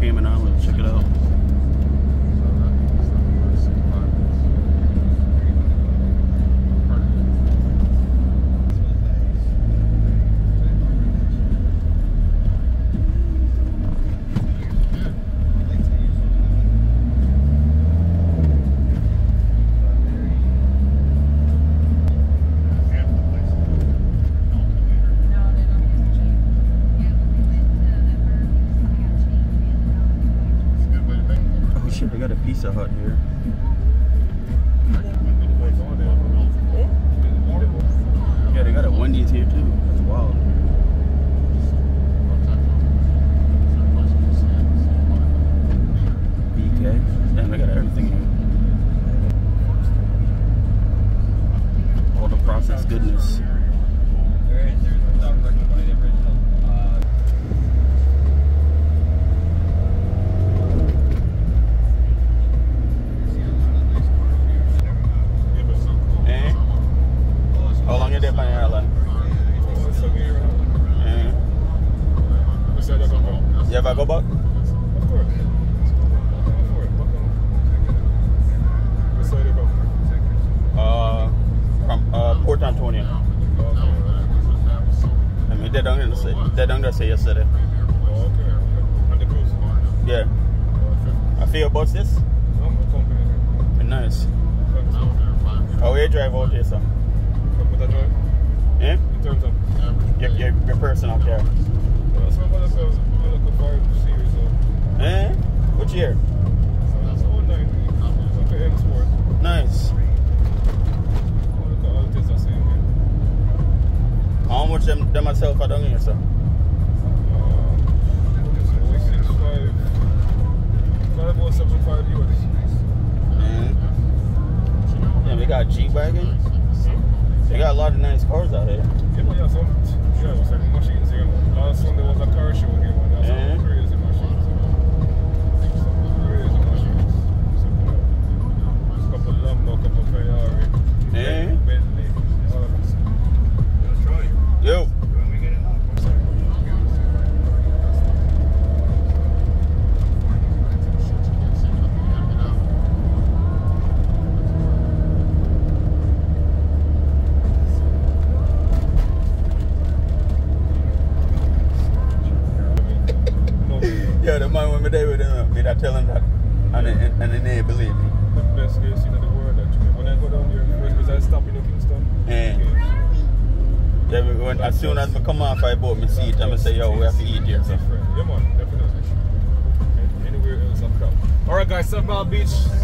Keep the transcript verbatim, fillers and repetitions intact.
Cayman Island. Check it out. They got a Pizza Hut here. Yeah, they got a Wendy's here too. That's wild. B K. Damn, they got everything here. All the processed goodness. How long you there by Ireland? Mm. You ever go back? Of course. Which side you go? Uh, from uh, Port Antonio. I mean, they don't even say, they don't just say yesterday. Oh, okay, okay. On the cruise? Yeah. I feel about this? I'm a company. Nice. How will you drive out here, sir? What I drive? Eh? In terms of? Your, your, your personal car. Well, that's what I was going to look at five series. Eh? What year? That's one ninety. Like an M Sport. Nice. Look at all the things I see here. How much them, them myself are down here, sir? Uh, six five. five oh seven five U S. Mm. Yeah, we got G-Wagon. They got a lot of nice cars out here. Yeah, but yeah, some, yeah, some machines here. Last Sunday was a car show here, man. That's Yeah. some crazy machines. Some crazy machines. A couple of Lambo, a couple of Ferrari. Yeah. Bentley. All of them. Yo. Yeah, the man when me there with him, me that tell him that, and then and then they believe me. The best case in the world, actually. When I go down there, first because I stop in Kingston. Yeah. Yeah, we went, as soon as I come off I bought me seat, I'm going to say, yo, we have to eat here. So. Yeah, man, definitely. Anywhere else, I'm crap. Alright, guys, Seven Mile Beach.